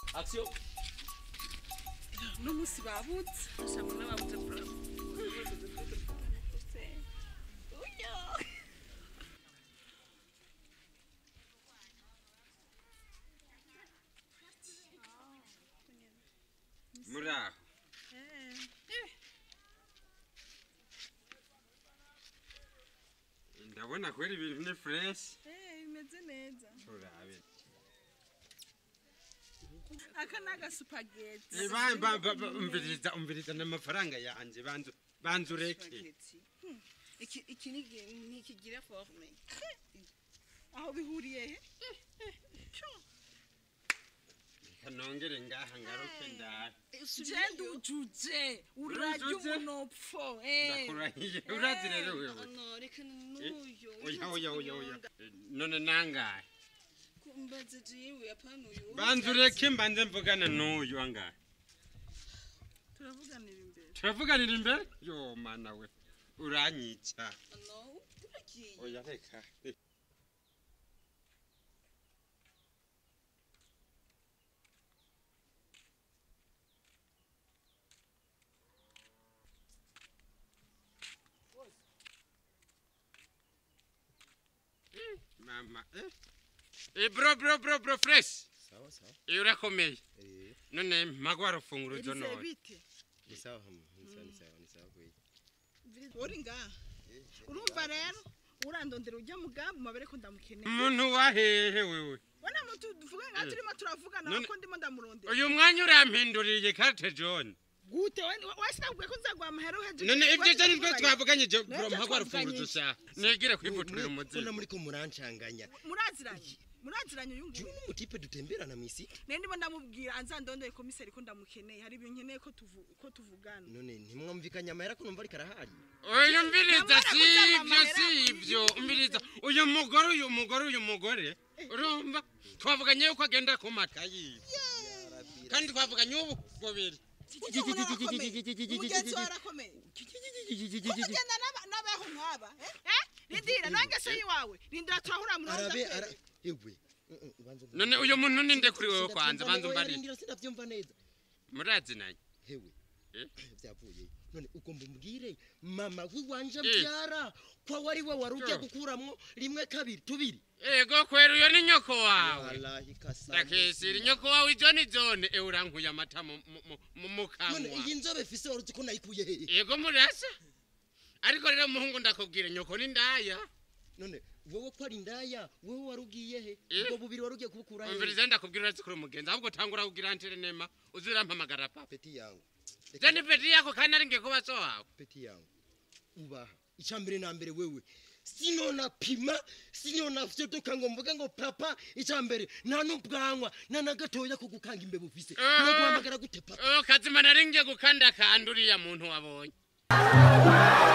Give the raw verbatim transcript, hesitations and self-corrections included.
Action. No musi babutse. Ashamwe n'ababutse problem. Mura. Eh. Ndabona kweli ibintu ni fresh. Eh, imeze neza. Turabe. Aka naga spaghetti. Eh ba ba umviriza umviriza n'amafaranga yanje banzu banzureke. Iki iki ni kigira forme. Aho bihuriye he? Kanongere ngaha ngaruke ndara. Jende ujuje urajya umunopfo eh. Ndakurahiye urazi rero wewe. No reka nuyo. Oya oya oya oya. None nangahe? Kumbaze jiwe apana uyu. Banzureke mbanze mvugana n'uyu angahe. Turavuganira imbere. Turavuganira imbere? Yo mana we. Uranyica. No, turakiye. Oya reka. Mama, eh? Eh bro bro bro bro fresh. Sawa sawa. Eh urakomeye. Eh. None magwaro funguro jono. Ese bite? Ni sawa hamu, ni sawa ni sawa ni sawa kwe. Uri nga. Urumva rero urandondera ujya mugambo mabere ko ndamukeneye. Umuntu wahehe wewe. Wana mutu duvuga nga turimo turavugana ko ndimo ndamurondera. Uyu mwanya urampinduriye carte John. Gute wasinaguye ko nzagwa amahero heje. None ibyo cyari bwo twavuganye je bro magwaro funguro sha. Negire kwivuturira umuzi. Kuna muri ko murancanganya. Muraziranye. Muraziranye uyu nguyu. Juno mutipe dutemberana misi. Ne ndimo ndamubwira anzandondeye komiseri ko ndamukeneye. Hari ibyo nkeneye ko tuvu ko tuvugana. None ntimwumvikanya amahera ko numva ari karahari. Oya mbiriza sivyo sivyo umbiriza uyu mugore uyu mugore uyu mugore urumva twavuganye yuko agenda ku makayi. Kandi twavuganye ubu gobiri. Mugenzi warakomeye. Kugenda n'abaho nkaba eh rindira nange se yiwawe rindira turahura muroza arabe ara ewe none uyu muntu ninde kuri wewe kwanza banzo mbari rindira sinavyumva neza murazi naye hewe byavuye none ugomba umbwire mama wiwanje mbyara kwa wari we warujya gukuramwo rimwe kabiri tubiri ego kwera uyo ni nyoko wawe wallahi kasana ndakesira nyoko wawe John John e urankuye amata mu mukamwa none iyi nzobe fise waruzi ko nayikuye he ego murasa ariko rero muhungu ndakubwira nyoko ni ndaya none wowe ko ari indaya wowe warugiye he ubwo bubiri warugiye kubukura he umviriza ndakubwira ati kuri umugenzi ahubwo tangura kugira antene nema uzirampamagara papa peti yangu Jani peti yako kandi ari nge kuba so wawe peti yangu ubaha icambere na mbere wewe sinona pima sinona vyodoka ngo mvuga ngo papa icambere nta nubwanwa nta nagatoya kugukanga imbe bufise no guhamagara gute papa oh kazima naringe gukanda kanduriya muntu wabonye